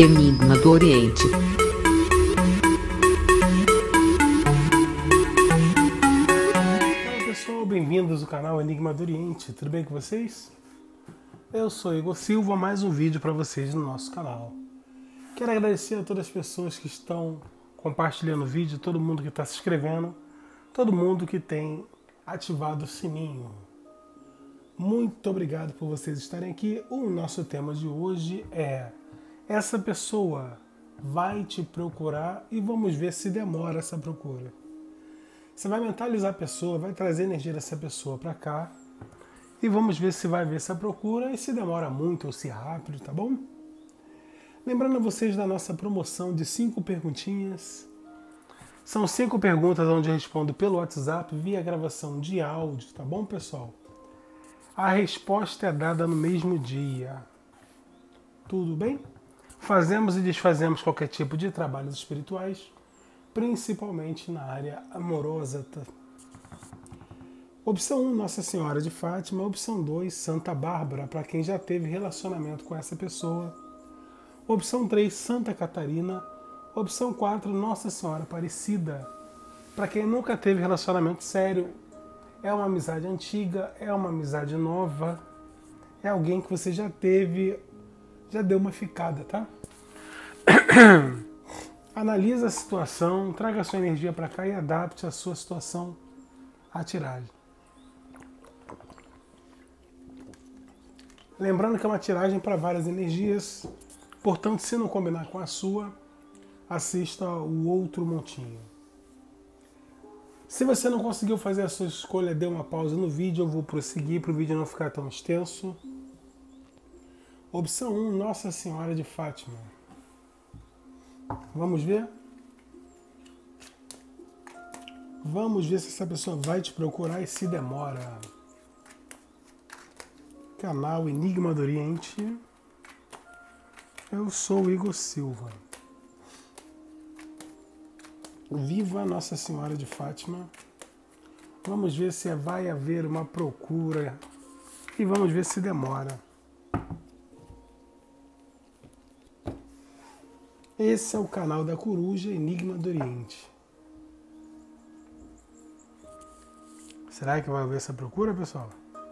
Enigma do Oriente. Fala pessoal, bem-vindos ao canal Enigma do Oriente, tudo bem com vocês? Eu sou Igor Silva, mais um vídeo para vocês no nosso canal. Quero agradecer a todas as pessoas que estão compartilhando o vídeo, todo mundo que está se inscrevendo, todo mundo que tem ativado o sininho. Muito obrigado por vocês estarem aqui. O nosso tema de hoje é: essa pessoa vai te procurar e vamos ver se demora essa procura. Você vai mentalizar a pessoa, vai trazer a energia dessa pessoa para cá e vamos ver se vai ver essa procura e se demora muito ou se é rápido, tá bom? Lembrando a vocês da nossa promoção de 5 perguntinhas. São 5 perguntas onde eu respondo pelo WhatsApp via gravação de áudio, tá bom, pessoal? A resposta é dada no mesmo dia. Tudo bem? Fazemos e desfazemos qualquer tipo de trabalhos espirituais, principalmente na área amorosa. Opção 1, Nossa Senhora de Fátima. Opção 2, Santa Bárbara, para quem já teve relacionamento com essa pessoa. Opção 3, Santa Catarina. Opção 4, Nossa Senhora Aparecida, para quem nunca teve relacionamento sério. É uma amizade antiga, é uma amizade nova, é alguém que você já teve, já deu uma ficada, tá? Analise a situação, traga a sua energia para cá e adapte a sua situação à tiragem. Lembrando que é uma tiragem para várias energias, portanto, se não combinar com a sua, assista o outro montinho. Se você não conseguiu fazer a sua escolha, dê uma pausa no vídeo, eu vou prosseguir para o vídeo não ficar tão extenso. Opção 1, Nossa Senhora de Fátima. Vamos ver? Vamos ver se essa pessoa vai te procurar e se demora. Canal Enigma do Oriente. Eu sou o Igor Silva. Viva Nossa Senhora de Fátima. Vamos ver se vai haver uma procura e vamos ver se demora. Esse é o canal da Coruja Enigma do Oriente. Será que vai haver essa procura, pessoal?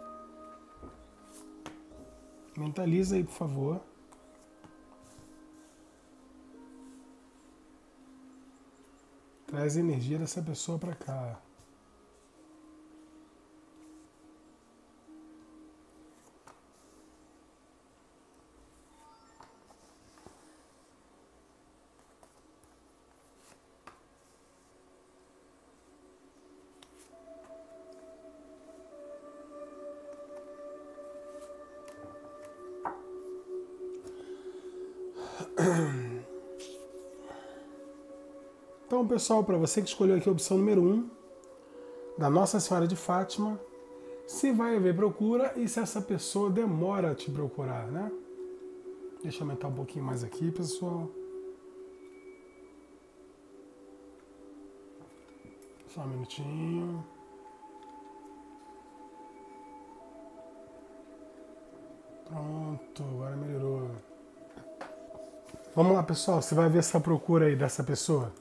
Mentaliza aí, por favor. Traz a energia dessa pessoa para cá. Então, pessoal, para você que escolheu aqui a opção número 1, da Nossa Senhora de Fátima, se vai haver procura e se essa pessoa demora a te procurar, né? Deixa eu aumentar um pouquinho mais aqui, pessoal. Só um minutinho. Pronto, agora melhorou. Vamos lá, pessoal, você vai ver essa procura aí dessa pessoa?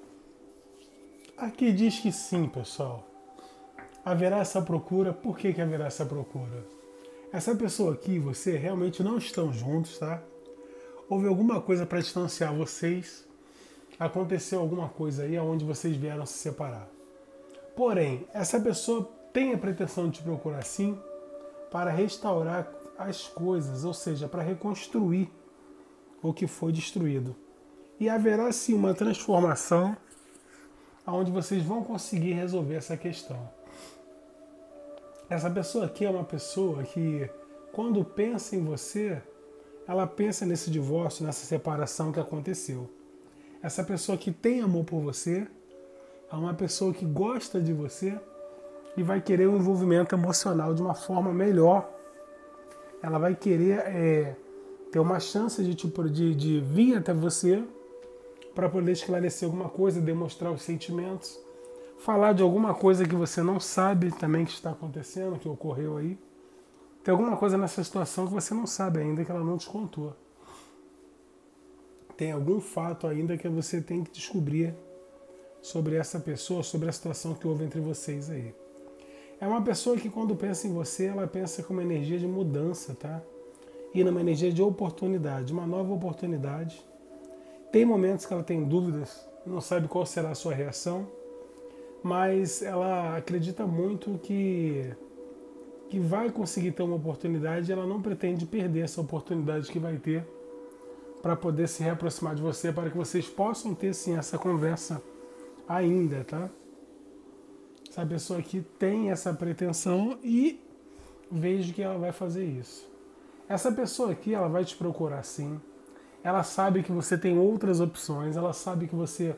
Aqui diz que sim, pessoal. Haverá essa procura. Por que haverá essa procura? Essa pessoa aqui e você realmente não estão juntos, tá? Houve alguma coisa para distanciar vocês. Aconteceu alguma coisa aí onde vocês vieram se separar. Porém, essa pessoa tem a pretensão de te procurar sim para restaurar as coisas, ou seja, para reconstruir o que foi destruído. E haverá sim uma transformação onde vocês vão conseguir resolver essa questão. Essa pessoa aqui é uma pessoa que, quando pensa em você, ela pensa nesse divórcio, nessa separação que aconteceu. Essa pessoa que tem amor por você, é uma pessoa que gosta de você e vai querer um envolvimento emocional de uma forma melhor. Ela vai querer ter uma chance de vir até você para poder esclarecer alguma coisa, demonstrar os sentimentos, falar de alguma coisa que você não sabe também que está acontecendo, que ocorreu aí. Tem alguma coisa nessa situação que você não sabe ainda, que ela não te contou. tem algum fato ainda que você tem que descobrir sobre essa pessoa, sobre a situação que houve entre vocês aí. É uma pessoa que quando pensa em você, ela pensa com uma energia de mudança, tá? E numa energia de oportunidade, uma nova oportunidade. Tem momentos que ela tem dúvidas, não sabe qual será a sua reação, mas ela acredita muito que vai conseguir ter uma oportunidade e ela não pretende perder essa oportunidade que vai ter para poder se reaproximar de você, para que vocês possam ter sim essa conversa ainda, tá? Essa pessoa aqui tem essa pretensão e vejo que ela vai fazer isso. Essa pessoa aqui, ela vai te procurar sim. Ela sabe que você tem outras opções, ela sabe que você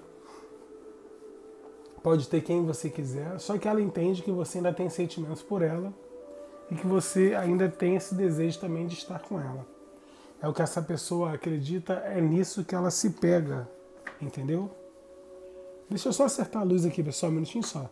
pode ter quem você quiser, só que ela entende que você ainda tem sentimentos por ela e que você ainda tem esse desejo também de estar com ela. É o que essa pessoa acredita, é nisso que ela se pega, entendeu? Deixa eu só acertar a luz aqui, pessoal, um minutinho só.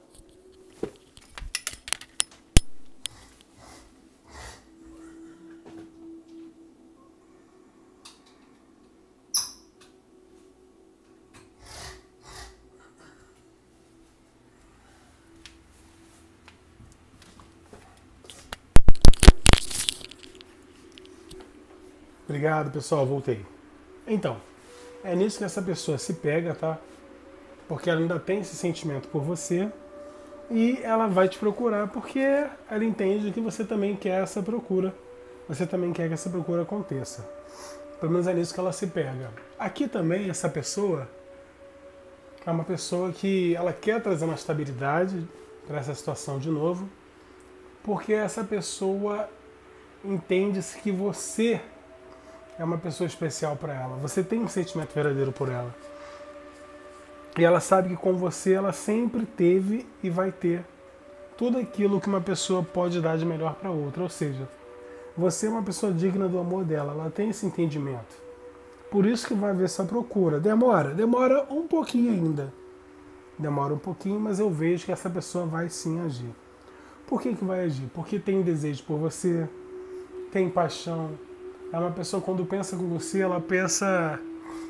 Obrigado, pessoal, voltei. Então, é nisso que essa pessoa se pega, tá? Porque ela ainda tem esse sentimento por você e ela vai te procurar porque ela entende que você também quer essa procura. Você também quer que essa procura aconteça. Pelo menos é nisso que ela se pega. Aqui também, essa pessoa é uma pessoa que ela quer trazer uma estabilidade para essa situação de novo, porque essa pessoa entende-se que você é uma pessoa especial para ela. Você tem um sentimento verdadeiro por ela. E ela sabe que com você ela sempre teve e vai ter tudo aquilo que uma pessoa pode dar de melhor para outra. Ou seja, você é uma pessoa digna do amor dela. Ela tem esse entendimento. Por isso que vai haver essa procura. Demora um pouquinho ainda. Demora um pouquinho, mas eu vejo que essa pessoa vai sim agir. Por que vai agir? Porque tem desejo por você, tem paixão. É uma pessoa, quando pensa com você, ela pensa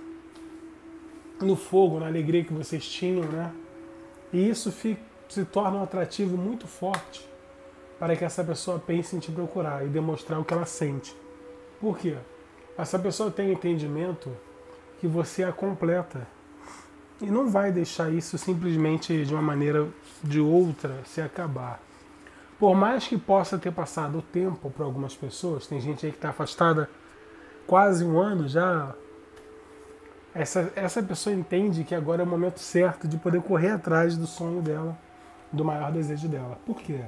no fogo, na alegria que vocês tinham, né? E isso se torna um atrativo muito forte para que essa pessoa pense em te procurar e demonstrar o que ela sente. Por quê? Essa pessoa tem entendimento que você a completa e não vai deixar isso simplesmente de uma maneira ou de outra se acabar. Por mais que possa ter passado o tempo para algumas pessoas, tem gente aí que está afastada quase um ano já, essa pessoa entende que agora é o momento certo de poder correr atrás do sonho dela, do maior desejo dela. Por quê?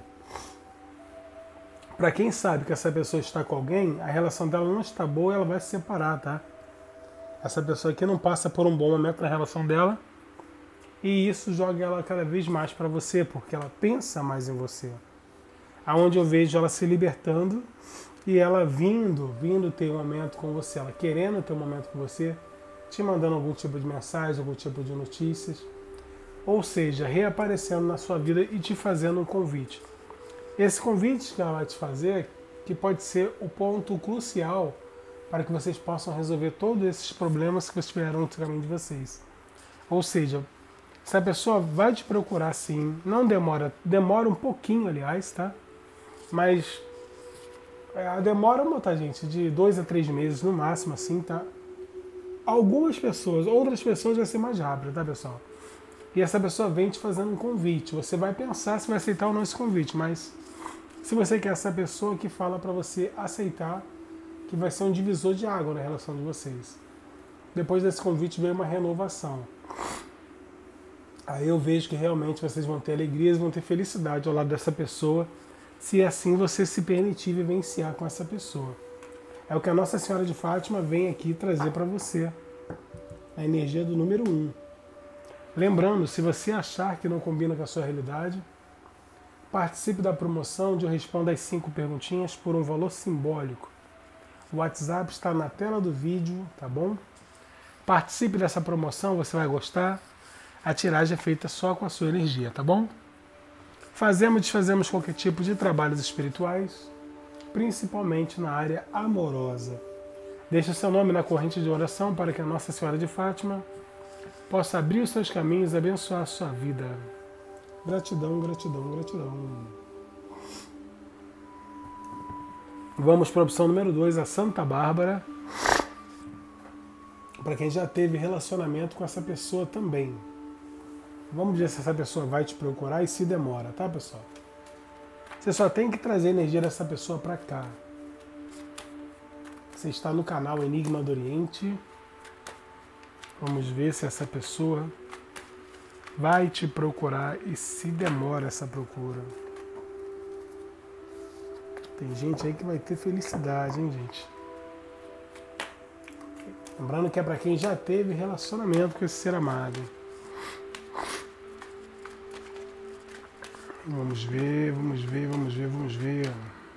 Para quem sabe que essa pessoa está com alguém, a relação dela não está boa, ela vai se separar, tá? Essa pessoa aqui não passa por um bom momento na relação dela e isso joga ela cada vez mais para você, porque ela pensa mais em você. Aonde eu vejo ela se libertando e ela vindo ter um momento com você, ela querendo ter um momento com você, te mandando algum tipo de mensagem, algum tipo de notícias, ou seja, reaparecendo na sua vida e te fazendo um convite. Esse convite que ela vai te fazer, que pode ser o ponto crucial para que vocês possam resolver todos esses problemas que vocês tiveram no caminho de vocês. Ou seja, essa pessoa vai te procurar sim, não demora um pouquinho, aliás, tá? Mas demora, tá, gente, de 2 a 3 meses no máximo, assim, tá? Algumas pessoas, outras pessoas vai ser mais rápido, tá, pessoal? E essa pessoa vem te fazendo um convite. Você vai pensar se vai aceitar ou não esse convite, mas se você quer essa pessoa que fala para você aceitar, que vai ser um divisor de água na relação de vocês. Depois desse convite vem uma renovação. Aí eu vejo que realmente vocês vão ter alegrias, vão ter felicidade ao lado dessa pessoa, se assim você se permitir vivenciar com essa pessoa. É o que a Nossa Senhora de Fátima vem aqui trazer para você. A energia do número 1. Lembrando, se você achar que não combina com a sua realidade, participe da promoção onde eu respondo as 5 perguntinhas por um valor simbólico. O WhatsApp está na tela do vídeo, tá bom? Participe dessa promoção, você vai gostar. A tiragem é feita só com a sua energia, tá bom? Fazemos e desfazemos qualquer tipo de trabalhos espirituais, principalmente na área amorosa. Deixe o seu nome na corrente de oração para que a Nossa Senhora de Fátima possa abrir os seus caminhos e abençoar a sua vida. Gratidão, gratidão, gratidão. Vamos para a opção número 2, a Santa Bárbara. Para quem já teve relacionamento com essa pessoa também. Vamos ver se essa pessoa vai te procurar e se demora, tá, pessoal? Você só tem que trazer a energia dessa pessoa para cá. Você está no canal Enigma do Oriente. Vamos ver se essa pessoa vai te procurar e se demora essa procura. Tem gente aí que vai ter felicidade, hein, gente? Lembrando que é para quem já teve relacionamento com esse ser amado. Vamos ver, vamos ver, vamos ver, vamos ver.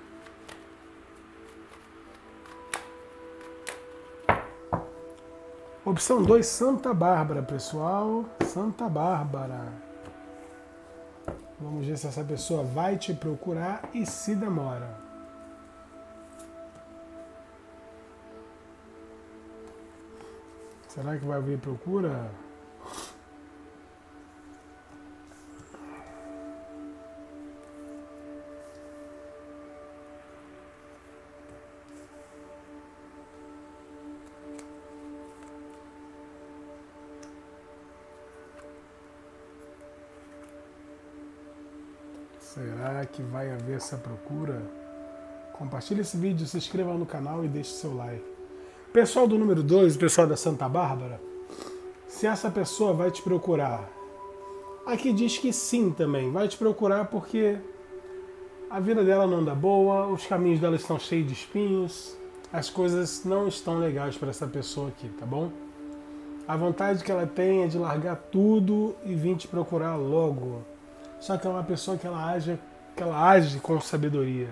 Opção 2, Santa Bárbara, pessoal. Santa Bárbara. Vamos ver se essa pessoa vai te procurar e se demora. Será que vai haver procura? Será que vai haver essa procura? Compartilhe esse vídeo, se inscreva no canal e deixe seu like. Pessoal do número 2, pessoal da Santa Bárbara, se essa pessoa vai te procurar, aqui diz que sim também, vai te procurar porque a vida dela não anda boa, os caminhos dela estão cheios de espinhos, as coisas não estão legais para essa pessoa aqui, tá bom? A vontade que ela tem é de largar tudo e vir te procurar logo. Só que é uma pessoa que ela age com sabedoria.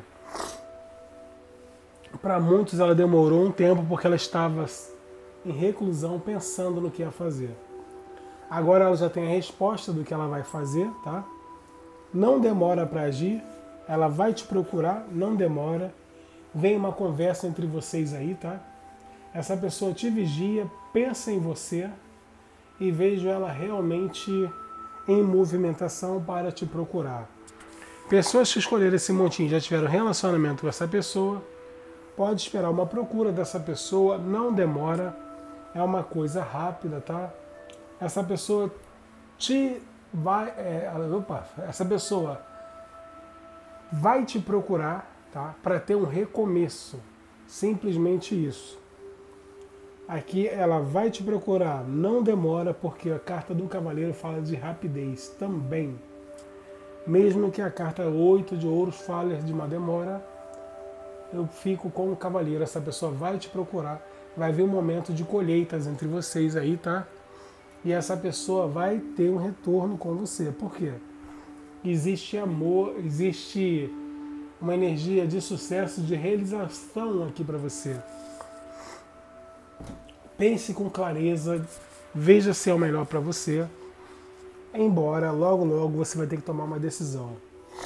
Para muitos ela demorou um tempo porque ela estava em reclusão pensando no que ia fazer. Agora ela já tem a resposta do que ela vai fazer, tá? Não demora para agir, ela vai te procurar, não demora. Vem uma conversa entre vocês aí, tá? Essa pessoa te vigia, pensa em você e vejo ela realmente em movimentação para te procurar. Pessoas que escolheram esse montinho já tiveram relacionamento com essa pessoa, pode esperar uma procura dessa pessoa, não demora, é uma coisa rápida, tá? Essa pessoa essa pessoa vai te procurar, tá? Para ter um recomeço, simplesmente isso. Aqui ela vai te procurar, não demora, porque a carta do cavaleiro fala de rapidez também. Mesmo que a carta 8 de ouros fale de uma demora, eu fico com o cavaleiro. Essa pessoa vai te procurar, vai haver um momento de colheitas entre vocês aí, tá? E essa pessoa vai ter um retorno com você. Por quê? Existe amor, existe uma energia de sucesso, de realização aqui para você. Pense com clareza, veja se é o melhor para você, embora logo você vai ter que tomar uma decisão.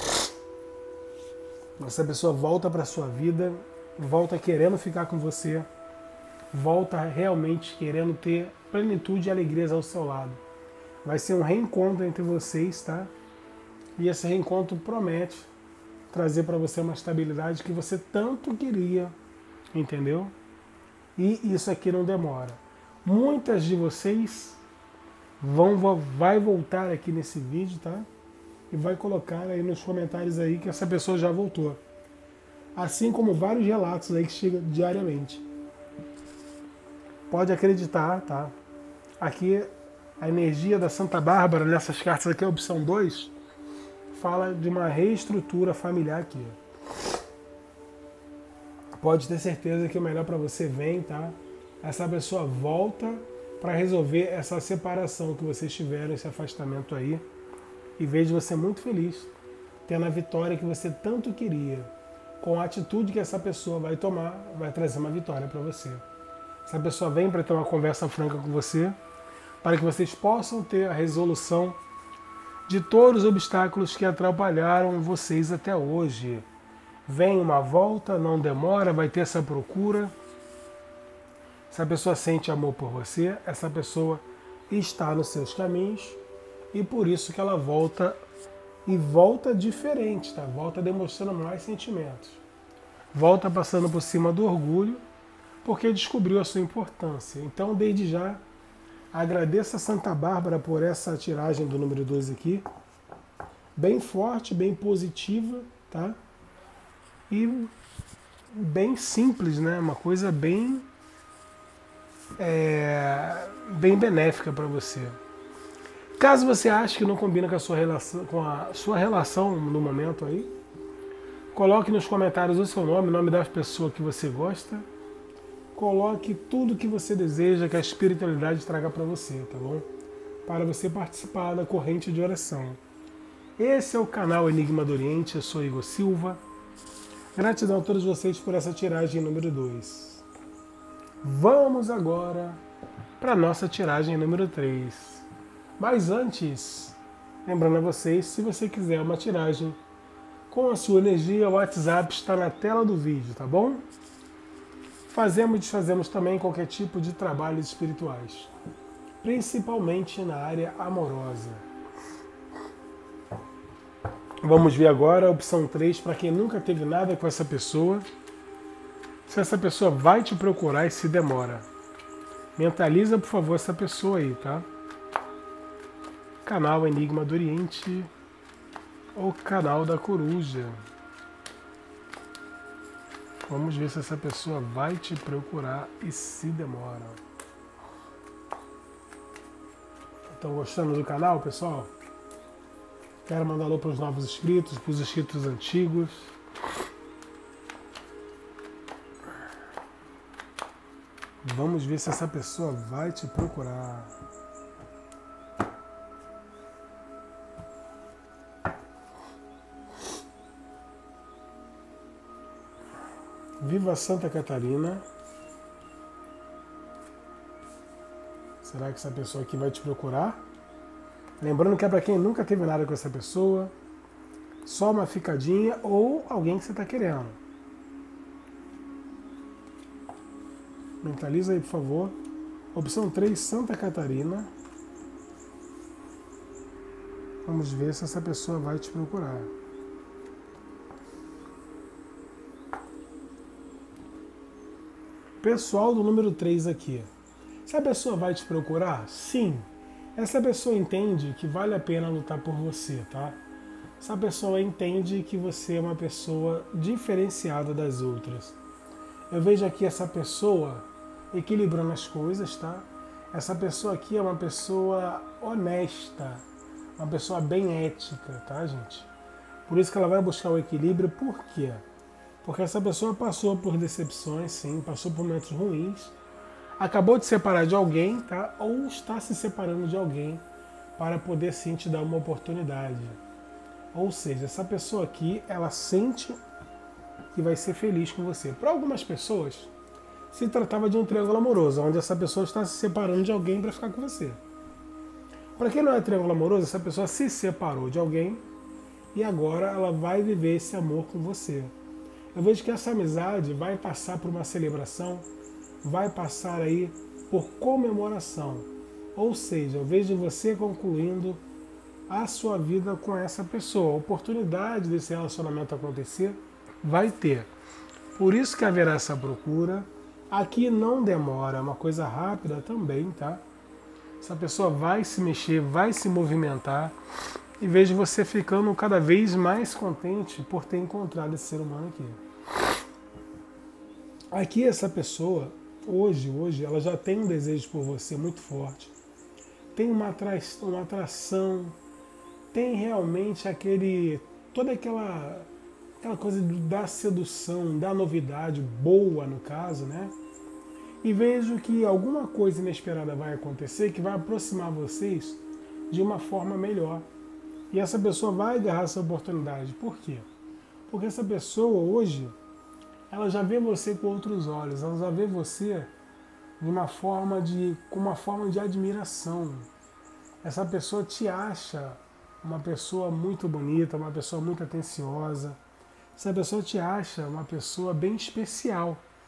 Essa pessoa volta para a sua vida, volta querendo ficar com você, volta realmente querendo ter plenitude e alegria ao seu lado. Vai ser um reencontro entre vocês, tá? E esse reencontro promete trazer para você uma estabilidade que você tanto queria, entendeu? E isso aqui não demora. Muitas de vocês vai voltar aqui nesse vídeo, tá? E vai colocar aí nos comentários aí que essa pessoa já voltou. Assim como vários relatos aí que chegam diariamente. Pode acreditar, tá? Aqui a energia da Santa Bárbara, nessas cartas aqui, a opção 2, fala de uma reestrutura familiar aqui. Pode ter certeza que o melhor para você vem, tá? Essa pessoa volta para resolver essa separação que vocês tiveram, esse afastamento aí. E vejo você muito feliz, tendo a vitória que você tanto queria. Com a atitude que essa pessoa vai tomar, vai trazer uma vitória para você. Essa pessoa vem para ter uma conversa franca com você, para que vocês possam ter a resolução de todos os obstáculos que atrapalharam vocês até hoje. Vem uma volta, não demora, vai ter essa procura. Essa pessoa sente amor por você, essa pessoa está nos seus caminhos e por isso que ela volta e volta diferente, tá? Volta demonstrando mais sentimentos. Volta passando por cima do orgulho porque descobriu a sua importância. Então, desde já, agradeça a Santa Bárbara por essa tiragem do número 2 aqui. Bem forte, bem positiva, tá? E bem simples, né? Uma coisa bem benéfica para você. Caso você ache que não combina com a sua relação no momento aí, coloque nos comentários o seu nome, o nome da pessoa que você gosta. Coloque tudo que você deseja que a espiritualidade traga para você, tá bom? Para você participar da corrente de oração. Esse é o canal Enigma do Oriente, eu sou Igor Silva. Gratidão a todos vocês por essa tiragem número 2. Vamos agora para a nossa tiragem número 3. Mas antes, lembrando a vocês, se você quiser uma tiragem com a sua energia, o WhatsApp está na tela do vídeo, tá bom? Fazemos e desfazemos também qualquer tipo de trabalhos espirituais, principalmente na área amorosa. Vamos ver agora a opção 3 para quem nunca teve nada com essa pessoa. Se essa pessoa vai te procurar e se demora. Mentaliza, por favor, essa pessoa aí, tá? Canal Enigma do Oriente, ou canal da Coruja. Vamos ver se essa pessoa vai te procurar e se demora. Estão gostando do canal, pessoal? Quero mandar alô para os novos inscritos, para os inscritos antigos. Vamos ver se essa pessoa vai te procurar. Viva Santa Catarina. Será que essa pessoa aqui vai te procurar? Lembrando que é para quem nunca teve nada com essa pessoa, só uma ficadinha ou alguém que você está querendo. Mentaliza aí, por favor. Opção 3, Santa Catarina. Vamos ver se essa pessoa vai te procurar. Pessoal do número 3 aqui. Se a pessoa vai te procurar, sim. Essa pessoa entende que vale a pena lutar por você, tá? Essa pessoa entende que você é uma pessoa diferenciada das outras. Eu vejo aqui essa pessoa equilibrando as coisas, tá? Essa pessoa aqui é uma pessoa honesta, uma pessoa bem ética, tá, gente? Por isso que ela vai buscar o equilíbrio. Por quê? Porque essa pessoa passou por decepções, sim, passou por momentos ruins, acabou de separar de alguém, tá? Ou está se separando de alguém para poder, sim, te dar uma oportunidade. Ou seja, essa pessoa aqui, ela sente que vai ser feliz com você. Para algumas pessoas, se tratava de um triângulo amoroso, onde essa pessoa está se separando de alguém para ficar com você. Para quem não é triângulo amoroso, essa pessoa se separou de alguém e agora ela vai viver esse amor com você. Eu vejo que essa amizade vai passar por uma celebração, vai passar aí por comemoração. Ou seja, eu vejo você concluindo a sua vida com essa pessoa. A oportunidade desse relacionamento acontecer vai ter. Por isso que haverá essa procura. Aqui não demora, é uma coisa rápida também, tá? Essa pessoa vai se mexer, vai se movimentar. E vejo você ficando cada vez mais contente por ter encontrado esse ser humano aqui. Aqui essa pessoa, hoje, ela já tem um desejo por você muito forte. Tem uma atração, tem realmente toda aquela coisa da sedução, da novidade, boa no caso, né? E vejo que alguma coisa inesperada vai acontecer que vai aproximar vocês de uma forma melhor. E essa pessoa vai agarrar essa oportunidade. Por quê? Porque essa pessoa hoje, ela já vê você com outros olhos, ela já vê você com uma forma de admiração. Essa pessoa te acha uma pessoa muito bonita, uma pessoa muito atenciosa. Essa pessoa te acha uma pessoa bem especial.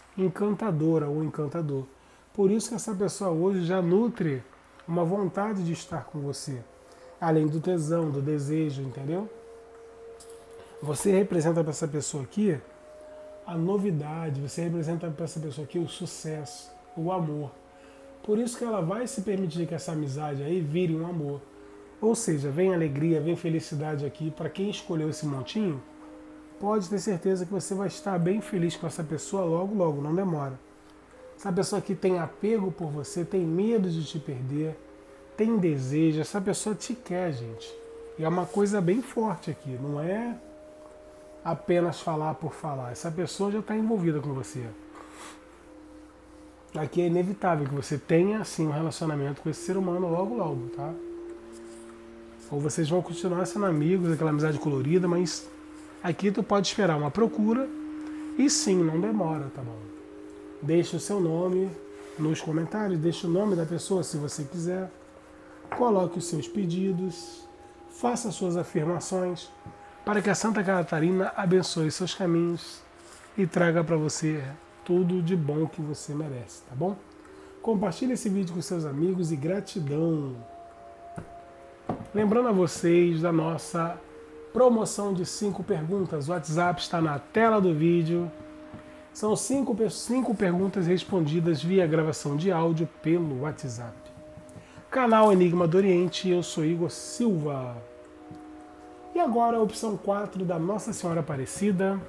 encantadora ou encantador. Por isso que essa pessoa hoje já nutre uma vontade de estar com você. Além do tesão, do desejo, entendeu? Você representa para essa pessoa aqui a novidade, você representa para essa pessoa aqui o sucesso, o amor. Por isso que ela vai se permitir que essa amizade aí vire um amor. Ou seja, vem alegria, vem felicidade aqui. Para quem escolheu esse montinho, pode ter certeza que você vai estar bem feliz com essa pessoa logo, logo, não demora. Essa pessoa que tem apego por você, tem medo de te perder, tem desejo, essa pessoa te quer, gente. E é uma coisa bem forte aqui, não é apenas falar por falar. Essa pessoa já está envolvida com você. Aqui é inevitável que você tenha, assim, um relacionamento com esse ser humano logo, logo, tá? Ou vocês vão continuar sendo amigos, aquela amizade colorida, mas aqui tu pode esperar uma procura e sim, não demora, tá bom? Deixe o seu nome nos comentários, deixe o nome da pessoa se você quiser, coloque os seus pedidos, faça suas afirmações para que a Santa Catarina abençoe seus caminhos e traga para você tudo de bom que você merece, tá bom? Compartilhe esse vídeo com seus amigos e gratidão. Lembrando a vocês da nossa promoção de 5 perguntas. O WhatsApp está na tela do vídeo. São 5 perguntas respondidas via gravação de áudio pelo WhatsApp. Canal Enigma do Oriente, eu sou Igor Silva. E agora a opção 4 da Nossa Senhora Aparecida.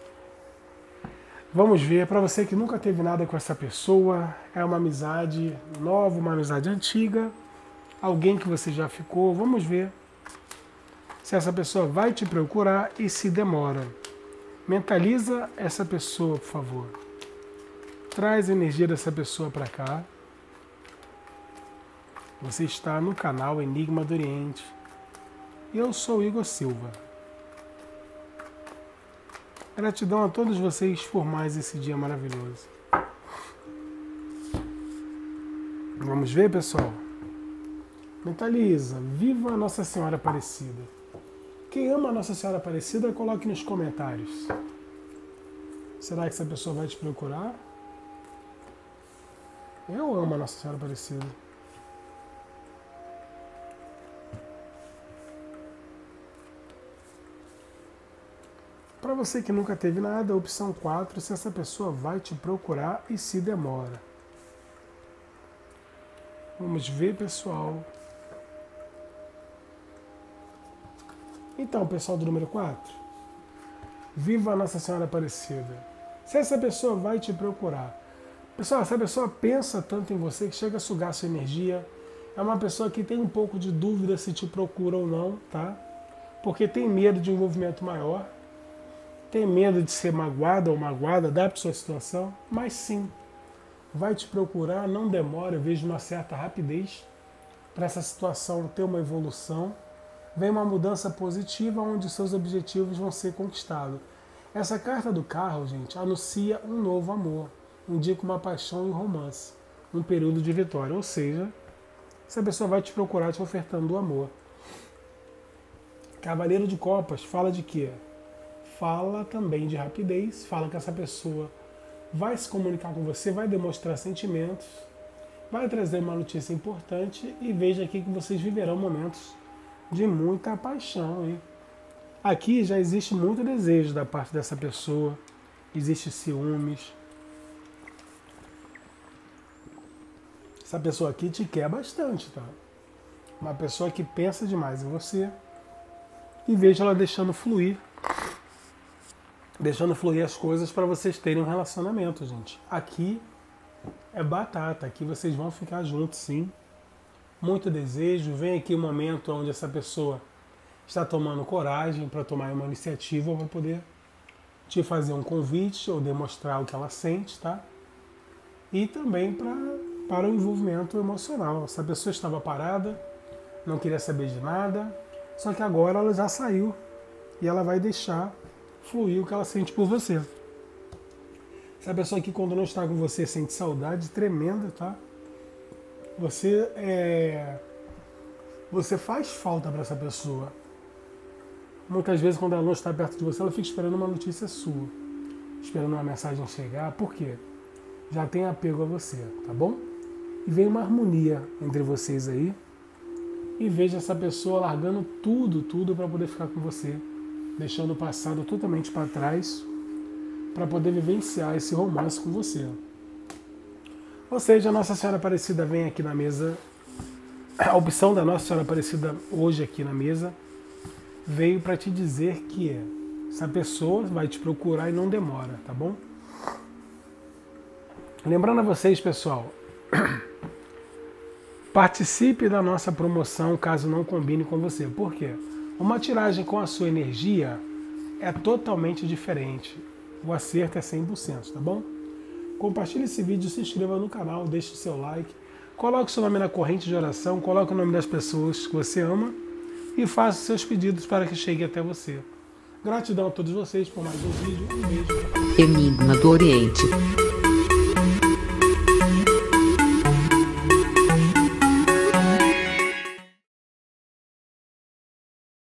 Vamos ver, para você que nunca teve nada com essa pessoa, é uma amizade nova, uma amizade antiga, alguém que você já ficou, vamos ver se essa pessoa vai te procurar e se demora. Mentaliza essa pessoa, por favor. Traz a energia dessa pessoa para cá. Você está no canal Enigma do Oriente. Eu sou Igor Silva. Gratidão a todos vocês por mais esse dia maravilhoso. Vamos ver, pessoal? Mentaliza. Viva a Nossa Senhora Aparecida. Quem ama a Nossa Senhora Aparecida, coloque nos comentários. Será que essa pessoa vai te procurar? Eu amo a Nossa Senhora Aparecida. Para você que nunca teve nada, opção 4, se essa pessoa vai te procurar e se demora. Vamos ver, pessoal. Então, pessoal do número 4, viva a Nossa Senhora Aparecida. Se essa pessoa vai te procurar. Pessoal, essa pessoa pensa tanto em você que chega a sugar a sua energia. É uma pessoa que tem um pouco de dúvida se te procura ou não, tá? Porque tem medo de um envolvimento maior. Tem medo de ser magoada ou magoada, adapte sua situação, mas sim, vai te procurar, não demora, eu vejo uma certa rapidez para essa situação ter uma evolução. Vem uma mudança positiva onde seus objetivos vão ser conquistados. Essa carta do carro, gente, anuncia um novo amor, indica uma paixão e um romance, um período de vitória, ou seja, essa pessoa vai te procurar te ofertando o amor. Cavaleiro de Copas fala de quê? Fala também de rapidez, fala que essa pessoa vai se comunicar com você, vai demonstrar sentimentos, vai trazer uma notícia importante e veja aqui que vocês viverão momentos de muita paixão, hein? Aqui já existe muito desejo da parte dessa pessoa, existe ciúmes. Essa pessoa aqui te quer bastante, tá? Uma pessoa que pensa demais em você e veja ela deixando fluir as coisas para vocês terem um relacionamento, gente. Aqui é batata, aqui vocês vão ficar juntos, sim. Muito desejo, vem aqui um momento onde essa pessoa está tomando coragem para tomar uma iniciativa para poder te fazer um convite ou demonstrar o que ela sente, tá? E também para o envolvimento emocional. Essa pessoa estava parada, não queria saber de nada, só que agora ela já saiu e ela vai deixar fluir o que ela sente por você. Essa pessoa aqui, quando não está com você, sente saudade tremenda, tá? Você faz falta para essa pessoa. Muitas vezes, quando ela não está perto de você, ela fica esperando uma notícia sua, esperando uma mensagem chegar. Por quê? já tem apego a você, tá bom? E vem uma harmonia entre vocês aí. E veja essa pessoa largando tudo para poder ficar com você, deixando o passado totalmente para trás, para poder vivenciar esse romance com você. Ou seja, a Nossa Senhora Aparecida vem aqui na mesa, a opção da Nossa Senhora Aparecida hoje aqui na mesa veio para te dizer que essa pessoa vai te procurar e não demora, tá bom? Lembrando a vocês, pessoal, participe da nossa promoção caso não combine com você. Por quê? Uma tiragem com a sua energia é totalmente diferente. O acerto é 100%, tá bom? Compartilhe esse vídeo, se inscreva no canal, deixe o seu like, coloque seu nome na corrente de oração, coloque o nome das pessoas que você ama e faça seus pedidos para que chegue até você. Gratidão a todos vocês por mais um vídeo. Um beijo. Enigma do Oriente.